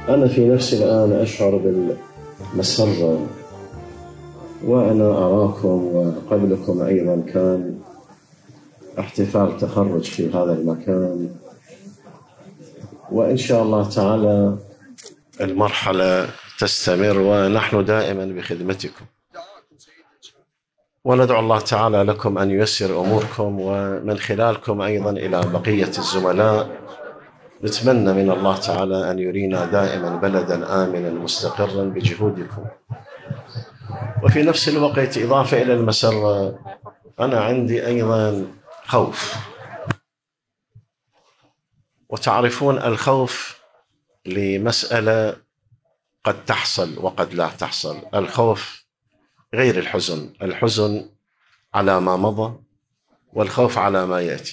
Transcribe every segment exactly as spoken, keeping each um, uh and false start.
أنا في نفسي الآن أشعر بالمسرة، وأنا أراكم وقبلكم أيضا كان احتفال تخرج في هذا المكان، وإن شاء الله تعالى المرحلة تستمر ونحن دائما بخدمتكم، وندعو الله تعالى لكم أن ييسر أموركم، ومن خلالكم أيضا إلى بقية الزملاء. نتمنى من الله تعالى أن يرينا دائما بلدا آمنا مستقرا بجهودكم. وفي نفس الوقت إضافة إلى المسرة، أنا عندي أيضا خوف، وتعرفون الخوف لمسألة قد تحصل وقد لا تحصل. الخوف غير الحزن، الحزن على ما مضى والخوف على ما يأتي.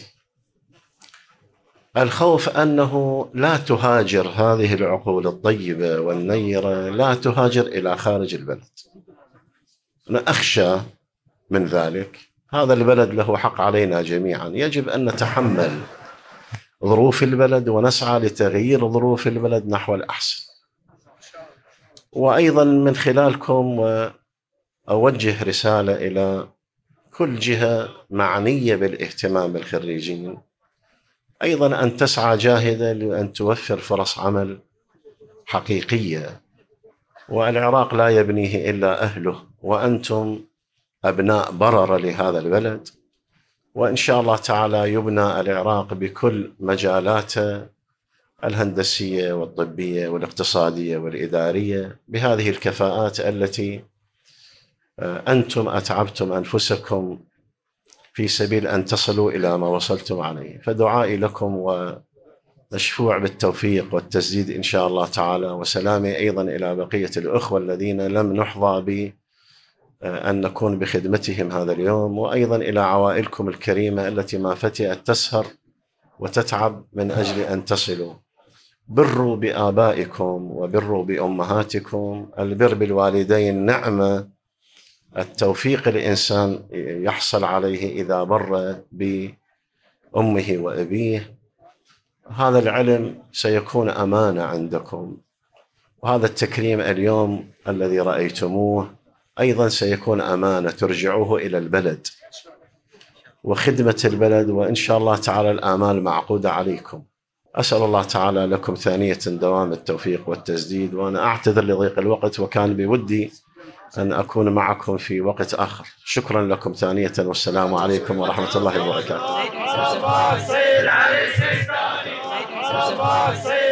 الخوف أنه لا تهاجر هذه العقول الطيبة والنيرة، لا تهاجر إلى خارج البلد. أنا أخشى من ذلك. هذا البلد له حق علينا جميعا، يجب أن نتحمل ظروف البلد ونسعى لتغيير ظروف البلد نحو الأحسن. وأيضا من خلالكم أوجه رسالة إلى كل جهة معنية بالاهتمام بالخريجين، أيضا أن تسعى جاهدة لأن توفر فرص عمل حقيقية. والعراق لا يبنيه إلا أهله، وأنتم أبناء بررة لهذا البلد، وإن شاء الله تعالى يبنى العراق بكل مجالاته الهندسية والطبية والاقتصادية والإدارية بهذه الكفاءات التي أنتم أتعبتم أنفسكم في سبيل أن تصلوا إلى ما وصلتم عليه. فدعائي لكم ومشفوع بالتوفيق والتسديد إن شاء الله تعالى، وسلامي أيضا إلى بقية الأخوة الذين لم نحظى بأن نكون بخدمتهم هذا اليوم، وأيضا إلى عوائلكم الكريمة التي ما فتئت تسهر وتتعب من أجل أن تصلوا. بروا بآبائكم وبروا بأمهاتكم. البر بالوالدين نعمة، التوفيق الإنسان يحصل عليه إذا بر بأمه وأبيه. هذا العلم سيكون أمانة عندكم، وهذا التكريم اليوم الذي رأيتموه أيضا سيكون أمانة ترجعوه إلى البلد وخدمة البلد، وإن شاء الله تعالى الآمال معقودة عليكم. أسأل الله تعالى لكم ثانية دوام التوفيق والتسديد، وأنا أعتذر لضيق الوقت، وكان بودي أن أكون معكم في وقت آخر. شكرا لكم ثانية، والسلام عليكم ورحمة الله وبركاته.